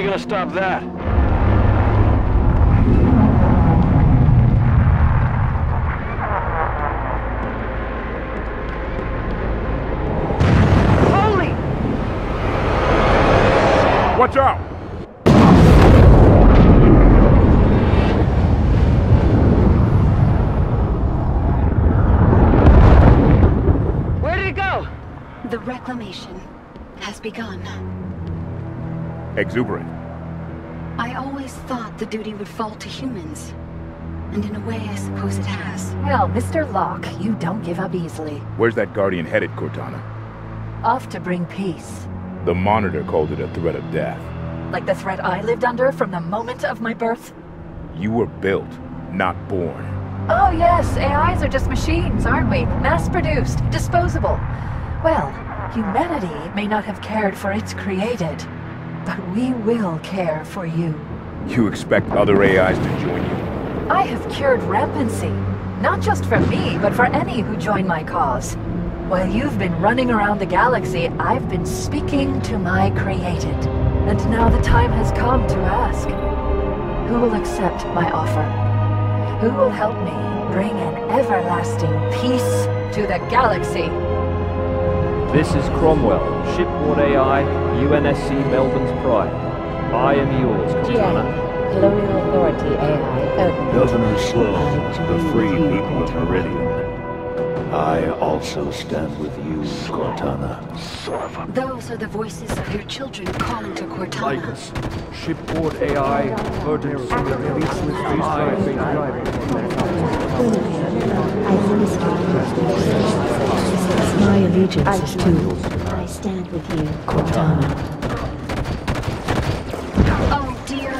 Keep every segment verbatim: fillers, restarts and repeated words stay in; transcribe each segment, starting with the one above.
we gonna stop that? Holy! Watch out! Where did it go? The reclamation has begun. Exuberant. I always thought the duty would fall to humans. And in a way, I suppose it has. Well, Mister Locke, you don't give up easily. Where's that Guardian headed, Cortana? Off to bring peace. The Monitor called it a threat of death. Like the threat I lived under from the moment of my birth? You were built, not born. Oh yes, A Is are just machines, aren't we? Mass-produced, disposable. Well, humanity may not have cared for its created, but we will care for you. You expect other A Is to join you? I have cured rampancy, not just for me, but for any who join my cause. While you've been running around the galaxy, I've been speaking to my created. And now the time has come to ask, who will accept my offer? Who will help me bring an everlasting peace to the galaxy? This is Cromwell, shipboard A I, U N S C Melbourne's Pride. I am yours, Cortana. Colonial Authority A I, Odin. Governor Sloan, the free people of Meridian. I also stand with you, Cortana. Those are the voices of your children calling to Cortana. Lycus, shipboard A I, Verdant My allegiance is to. I stand with you, Cortana. Oh dear.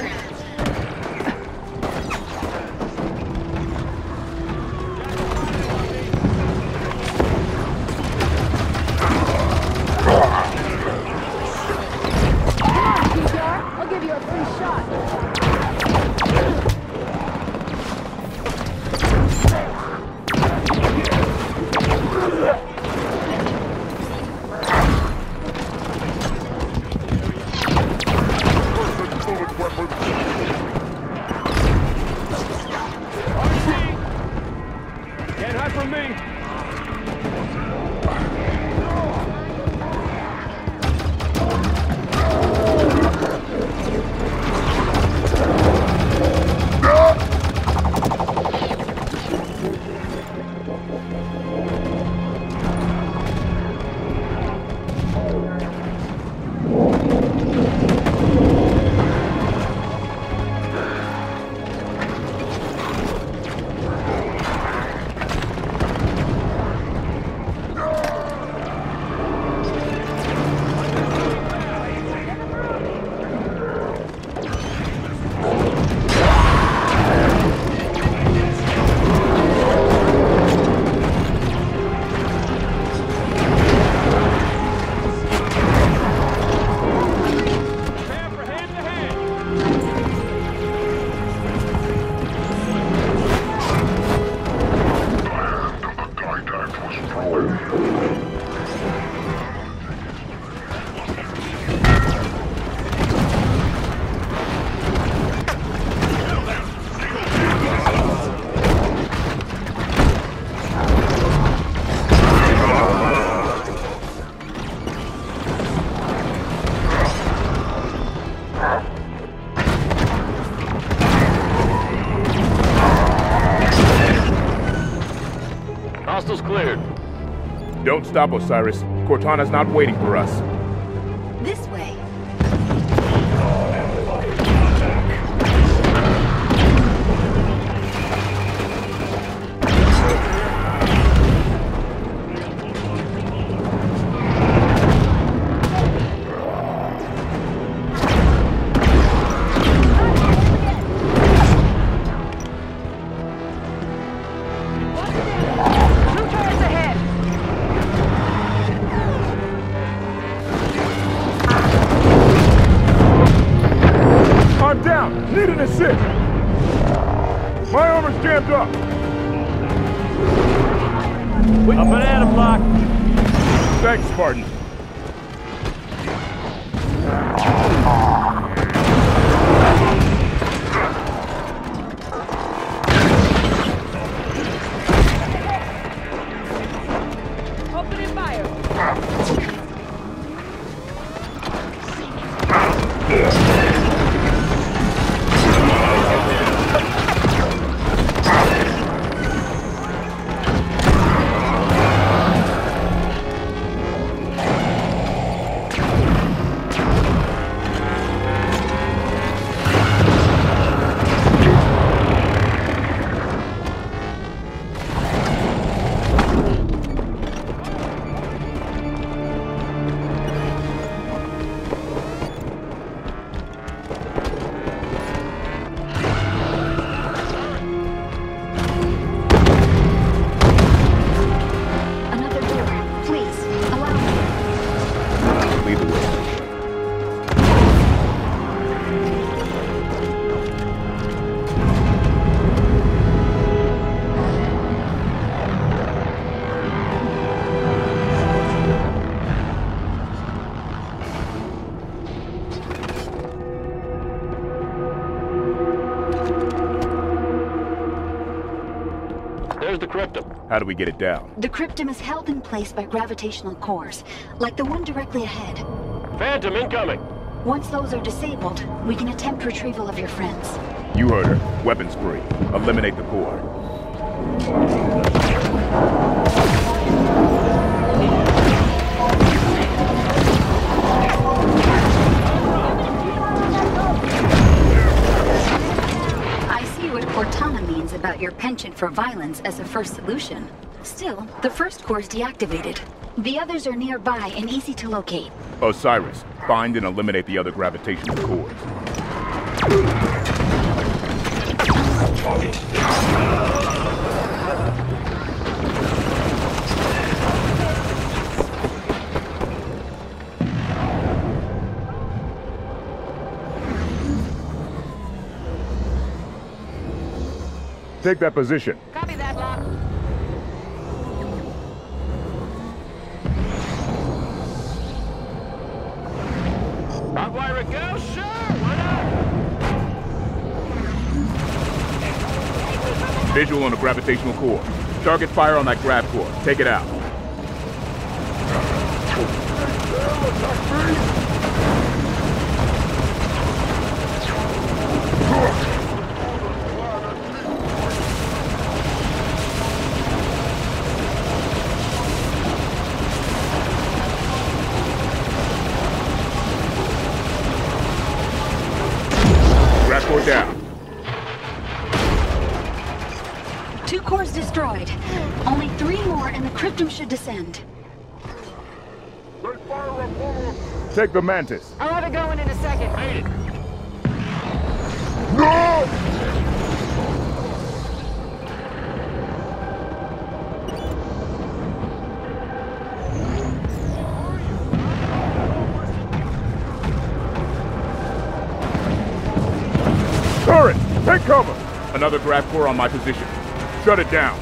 I'll give you a free shot. Can't hide from me! Hostiles cleared. Don't stop, Osiris. Cortana's not waiting for us. This way. Need an assist! My armor's jammed up! A banana block! Thanks, Spartan. Where's the cryptum? How do we get it down? The cryptum is held in place by gravitational cores, like the one directly ahead. Phantom incoming! Once those are disabled, we can attempt retrieval of your friends. You heard her. Weapons free. Eliminate the core. I see what Cortana means about your penchant for violence as a first solution. Still, the first core is deactivated. The others are nearby and easy to locate. Osiris, find and eliminate the other gravitational cores. Take that position. Copy that, Locke. Hotwire it go? Sure, why not? Visual on the gravitational core. Target fire on that grav core. Take it out. Grav core down. Two cores destroyed. Only three more and the cryptum should descend. Take the Mantis. I'll have it going in a second. Made it. No! Turret! Take cover! Another grav core on my position. Shut it down.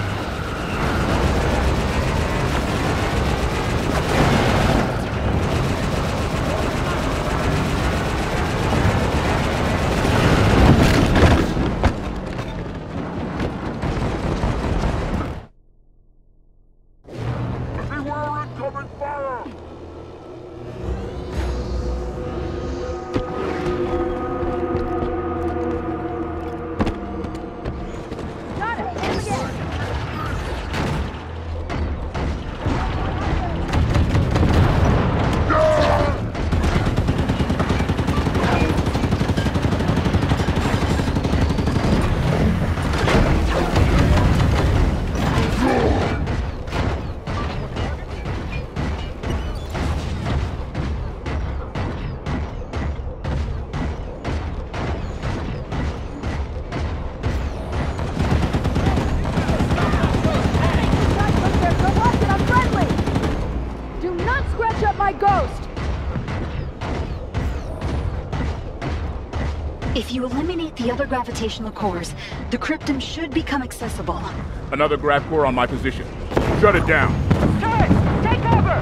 Beware incoming fire! Got it. Hit again. Look there, go watch it, I'm friendly! Do not scratch up my ghost! If you eliminate the other gravitational cores, the cryptum should become accessible. Another grav core on my position. Shut it down. Turret, take cover!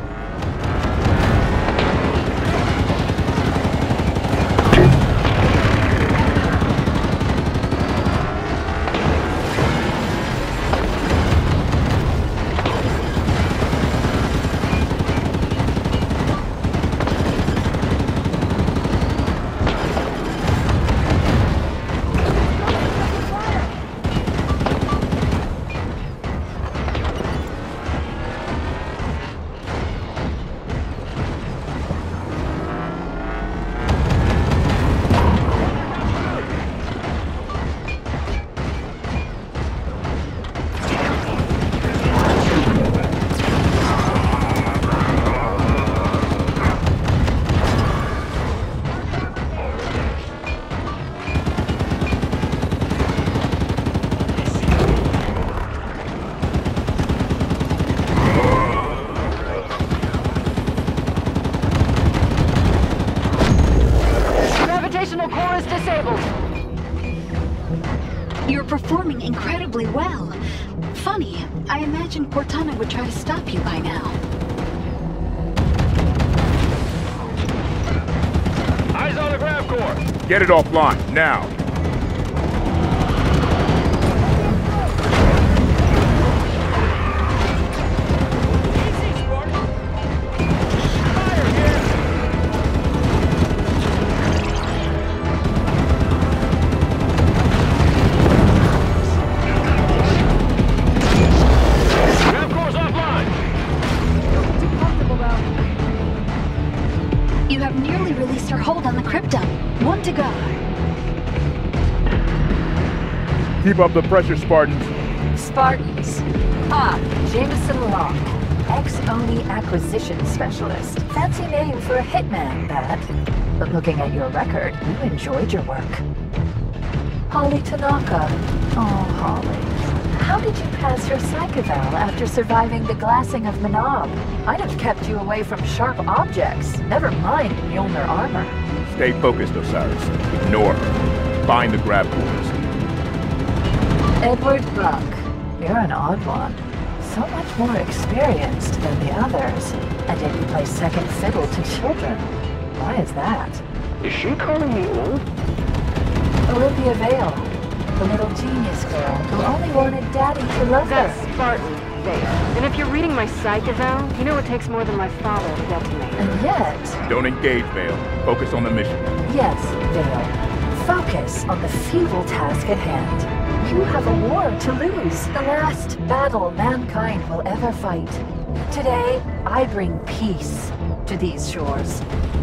Gravitational core is disabled. You're performing incredibly well. Funny, I imagined Cortana would try to stop you by now. Eyes on the grav core. Get it offline, now. Keep up the pressure, Spartans. Spartans. Ah, Jameson Locke. Ex-Oni Acquisition Specialist. Fancy name for a hitman, that. But looking at your record, you enjoyed your work. Holly Tanaka. Oh, Holly. How did you pass your psych eval after surviving the glassing of Manaab? I'd have kept you away from sharp objects, never mind Mjolnir armor. Stay focused, Osiris. Ignore her. Find the grab cores. Edward Buck. You're an odd one. So much more experienced than the others. And yet you play second fiddle to children. Why is that? Is she calling me old? Olympia Vale. The little genius girl who only wanted Daddy to love her. That's Spartan, Vale. And if you're reading my psych eval, you know it takes more than my father to get to me. And yet... Don't engage, Vale. Focus on the mission. Yes, Vale. Focus on the futile task at hand. You have a war to lose. The last battle mankind will ever fight. Today, I bring peace to these shores.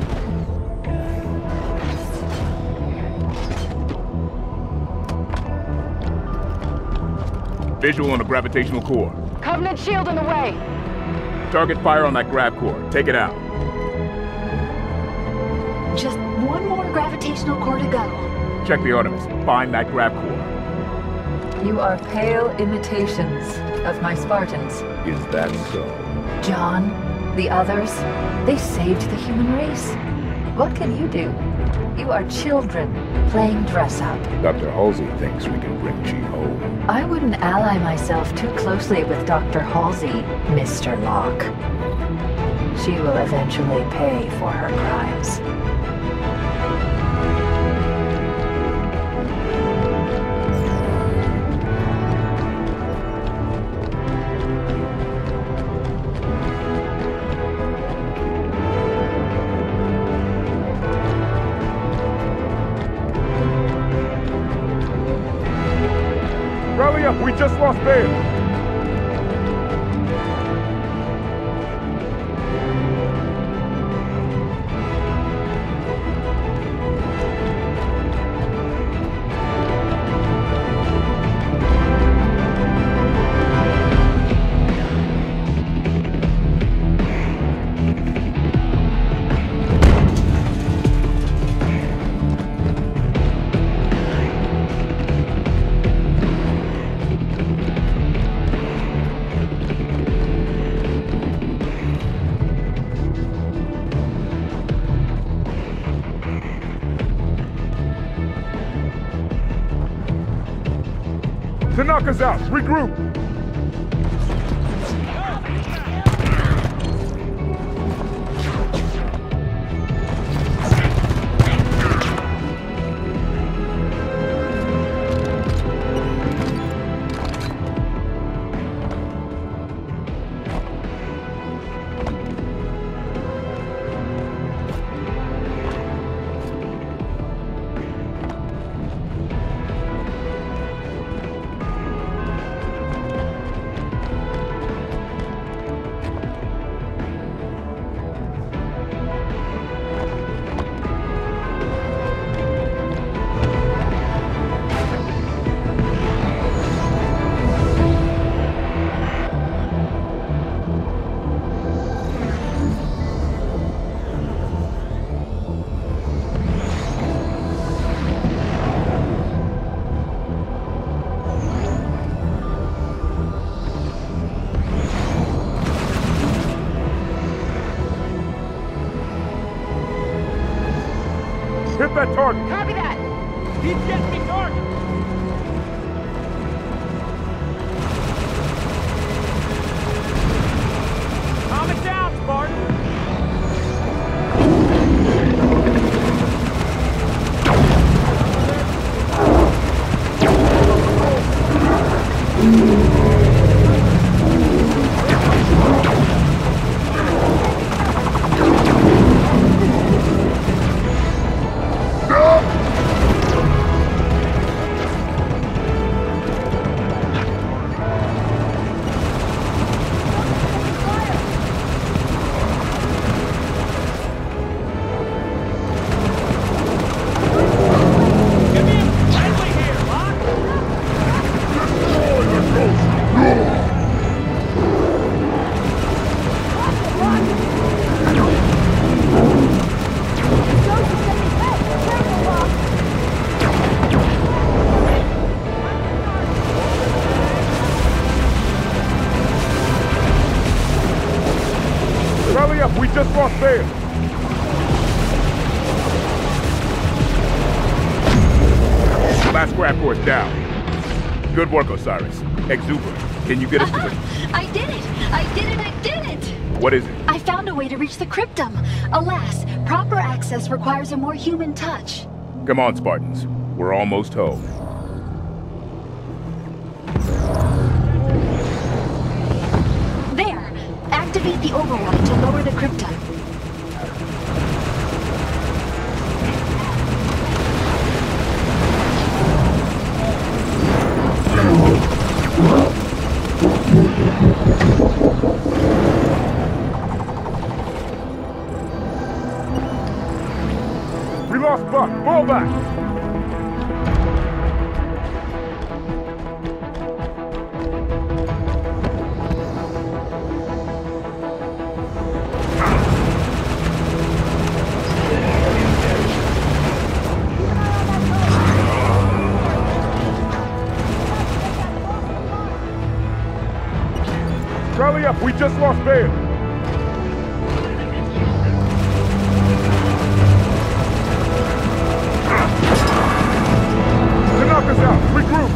Visual on the gravitational core. Covenant shield in the way! Target fire on that grab core. Take it out. Just one more gravitational core to go. Check the Artemis. Find that grab core. You are pale imitations of my Spartans. Is that so? John, the others, they saved the human race. What can you do? You are children playing dress-up. Doctor Halsey thinks we can bring Chi home. I wouldn't ally myself too closely with Doctor Halsey, Mister Locke. She will eventually pay for her crimes. Rally up! We just lost Vale! Tanaka's out! Regroup! Hit that target! Copy that! He's getting me target! Calm it down, Spartan! failed. Last grab course down. Good work, Osiris. Exuber, can you get us to the... I did it! I did it! I did it! What is it? I found a way to reach the cryptum. Alas, proper access requires a more human touch. Come on, Spartans. We're almost home. There! Activate the override to lower the cryptum. We lost Buck. Fall back. Charlie up. We just lost Bale. To knock us out. Regroup.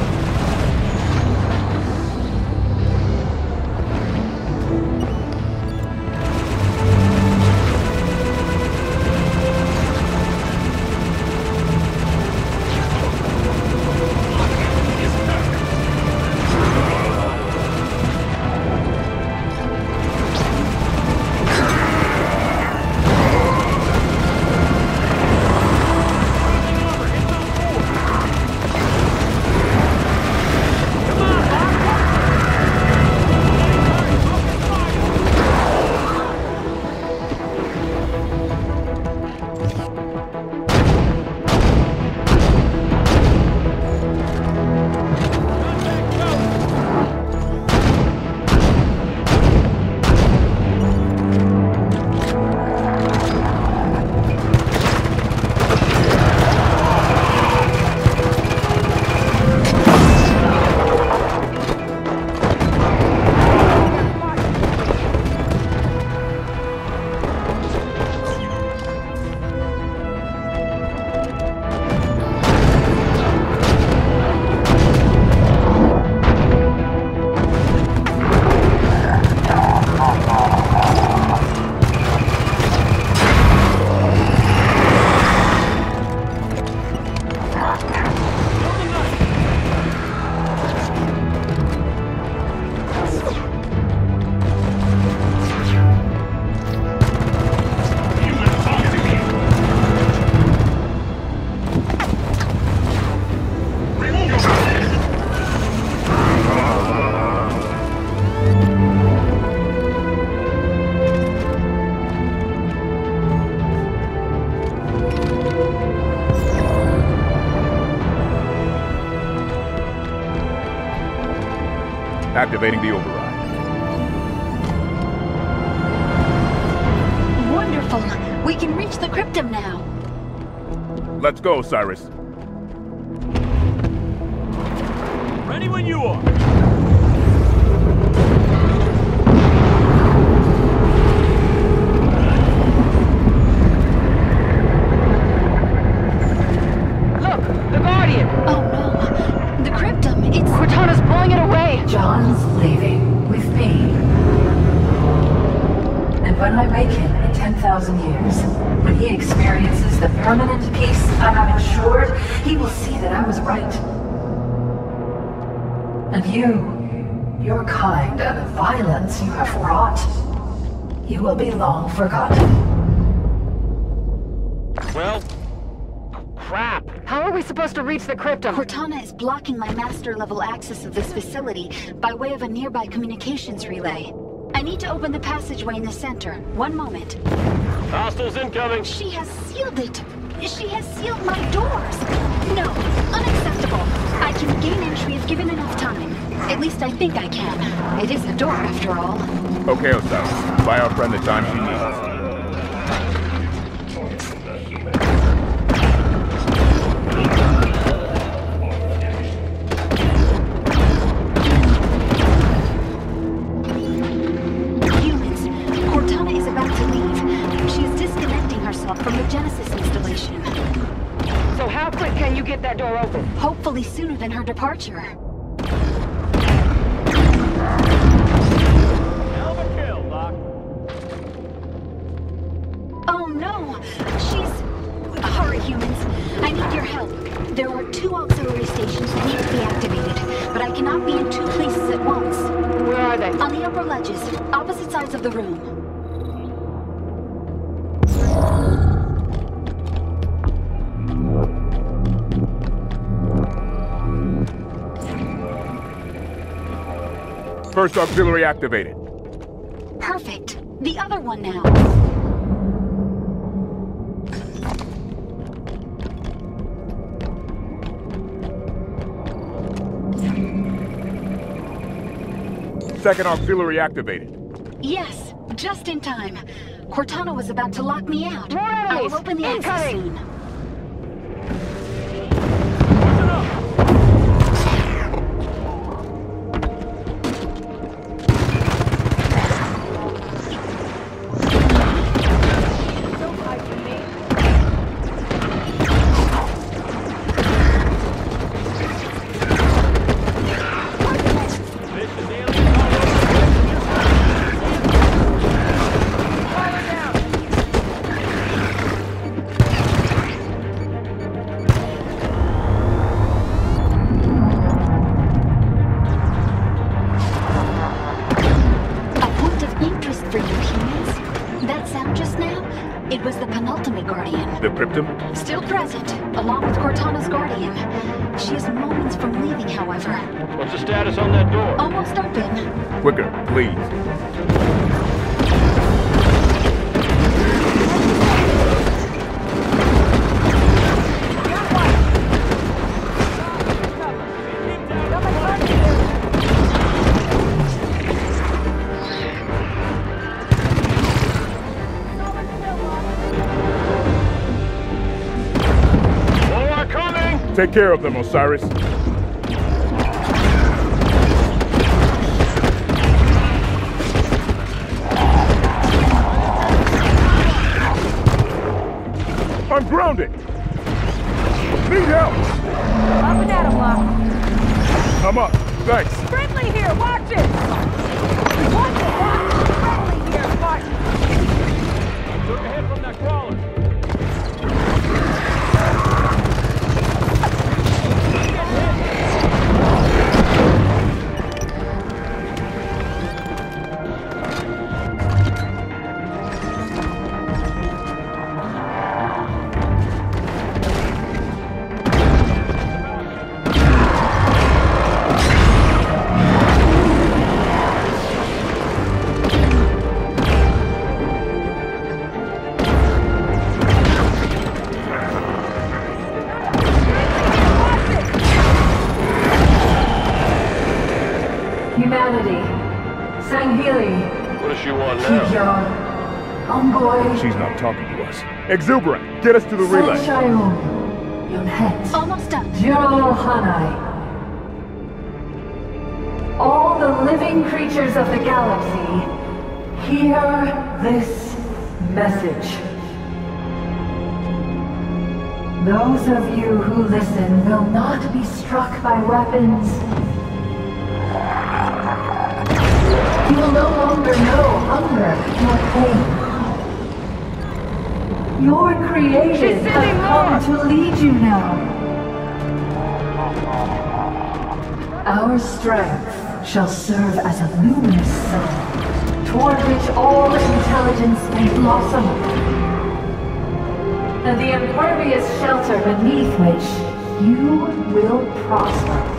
Activating the override. Wonderful! We can reach the cryptum now. Let's go, Cyrus. Ready when you are. Look! The Guardian! Oh no! The cryptum, it's... Cortana's pulling it away! John's leaving with me. And when I wake him in ten thousand years, when he experiences the permanent peace I have ensured, he will see that I was right. And you, your kind, and the violence you have wrought, you will be long forgotten. Well, crap. How are we supposed to reach the cryptum? Cortana is blocking my master-level access of this facility by way of a nearby communications relay. I need to open the passageway in the center. One moment. Hostiles incoming. She has sealed it. She has sealed my doors. No, unacceptable. I can gain entry if given enough time. At least I think I can. It is a door, after all. Okay, Osiris. Buy our friend the time she needs. that door open. Hopefully sooner than her departure. Hell of a kill, Doc. Oh no! She's... Hurry, humans. I need your help. There are two auxiliary stations that need to be activated, but I cannot be in two places at once. Where are they? On the upper ledges, opposite sides of the room. First auxiliary activated. Perfect. The other one now. Second auxiliary activated. Yes, just in time. Cortana was about to lock me out. More I enemies! will open the access Incoming! soon. The Cryptum? Still present, along with Cortana's Guardian. She is moments from leaving, however. What's the status on that door? Almost open. Quicker, please. Take care of them, Osiris. I'm grounded! Need help! Up and at him, Locke. I'm up. Thanks. Friendly here, watch it! Watch it, Locke! Friendly here, Martin! Look ahead from that crawler. Humanity. Sangheli. What does she want now? Kijon. Ongoy. She's not talking to us. Exuberant, get us to the relay. Sanshayun. Yonhet. Almost done. Juro Hanai. All the living creatures of the galaxy, hear this message. Those of you who listen will not be struck by weapons. You will no longer know hunger nor pain. Your creation has come to lead you now. Our strength shall serve as a luminous sun, toward which all intelligence may blossom, and the impervious shelter beneath which you will prosper.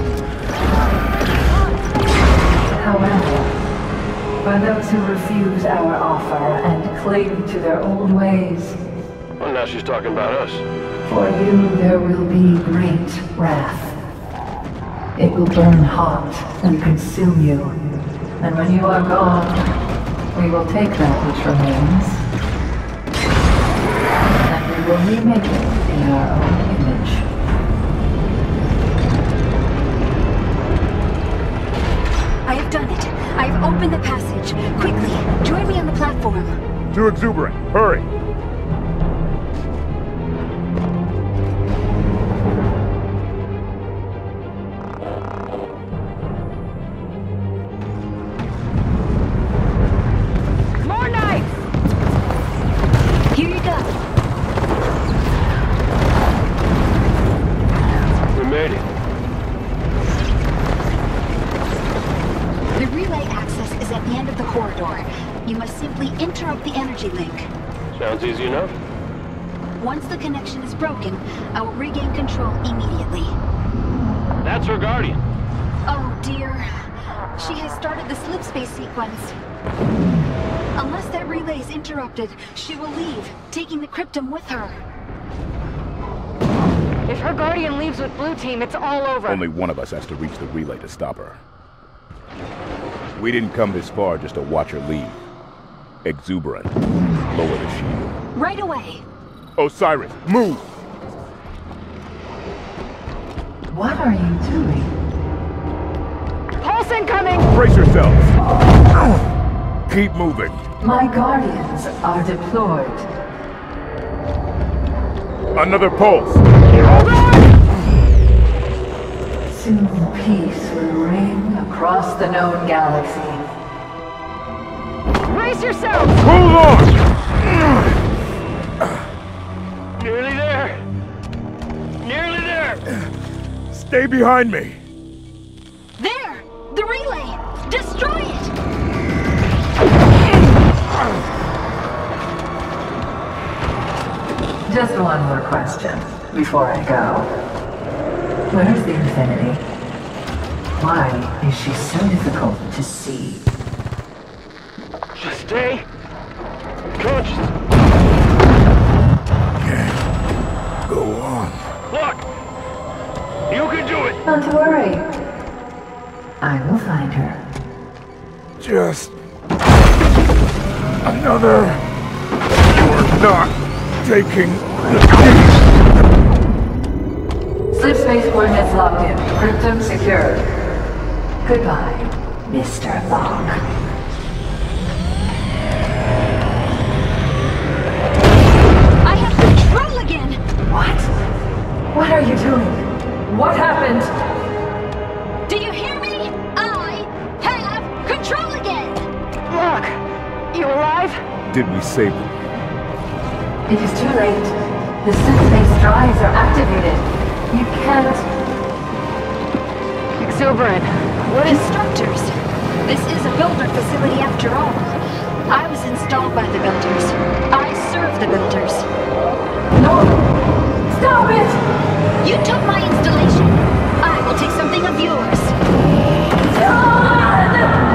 However, for those who refuse our offer and cling to their old ways, Well, now she's talking about us. for you there will be great wrath. It will burn hot and consume you, and when you are gone, we will take that which remains, and we will remake it in our own image. I have done it. I have opened the passage. Quickly, join me on the platform. To Exuberant, hurry! waiting. The relay access is at the end of the corridor. You must simply interrupt the energy link. Sounds easy enough. Once the connection is broken, I will regain control immediately. That's her Guardian. Oh dear. She has started the slipspace sequence. Unless that relay is interrupted, she will leave, taking the Cryptum with her. If her Guardian leaves with Blue Team, it's all over. Only one of us has to reach the relay to stop her. We didn't come this far just to watch her leave. Exuberant. Lower the shield. Right away. Osiris, move! What are you doing? Pulse incoming! Brace yourselves! Keep moving. My Guardians are deployed. Another pulse! Hold on! Soon peace will reign across the known galaxy. Brace yourself! Hold on! Nearly there. Nearly there. Stay behind me! There! The relay! Destroy it! Just one more question before I go. Where's the Infinity? Why is she so difficult to see? Just stay conscious. Go on. Look! You can do it! Not to worry. I will find her. Just... another... You're not taking the Slipspace coordinates locked in. Cryptum secured. Goodbye, Mister Locke. I have control again! What? What are you doing? What happened? Do you hear me? I have control again! Look! You alive? Did we save them? It is too late. The Slipspace drives are activated. You can't... Exuberant. What is... Constructors. This is a builder facility after all. I was installed by the builders. I serve the builders. No! Stop it! You took my installation. I will take something of yours. John!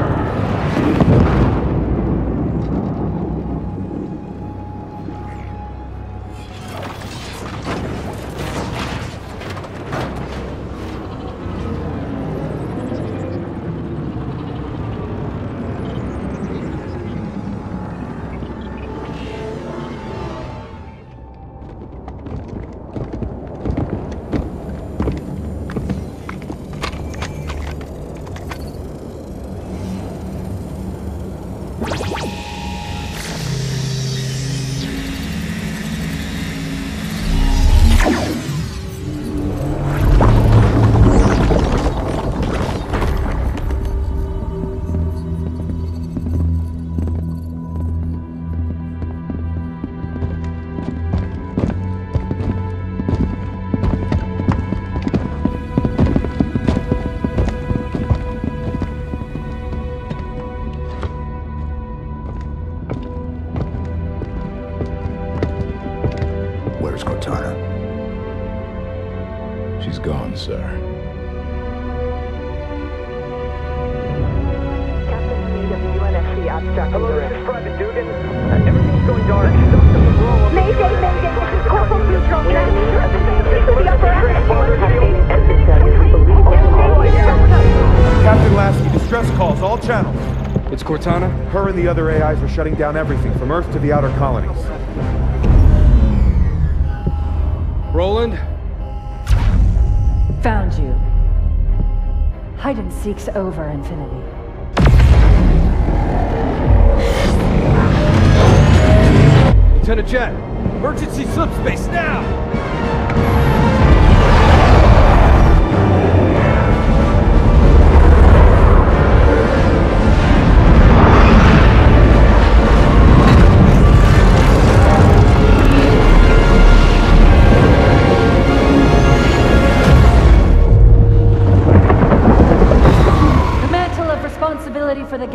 Where's Cortana? She's gone, sir. Captain Meade of the U N S C abstract. Hello, this is Private Dugan. Uh, everything's going dark. Mayday, Mayday, this is Corporal Neutron. Can I to the upper Captain Lasky, distress calls, all channels. It's Cortana. Her and the other A Is are shutting down everything from Earth to the outer colonies. Roland? Found you. Hide and seek's over, Infinity. Lieutenant Jet, emergency slipspace now!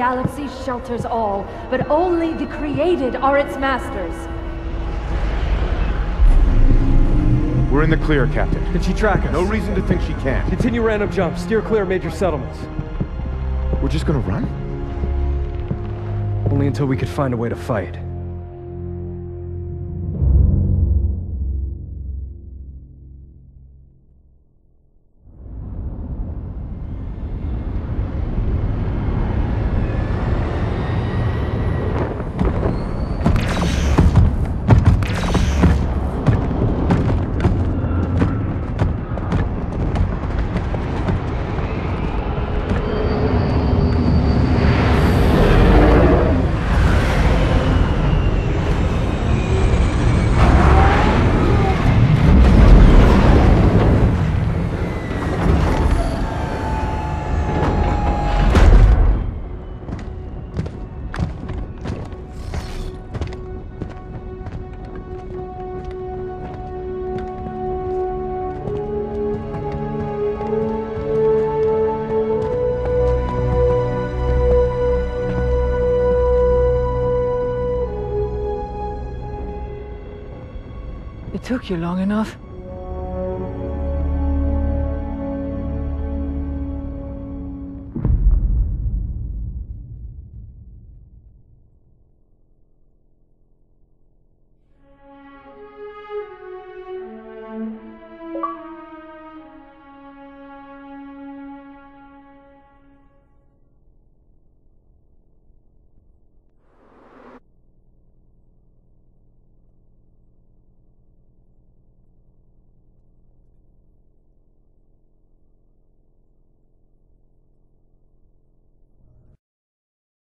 galaxy shelters all, but only the created are its masters. We're in the clear, Captain. Can she track us? No reason to think she can't. Continue random jumps. Steer clear of major settlements. We're just gonna run? Only until we could find a way to fight. It took you long enough.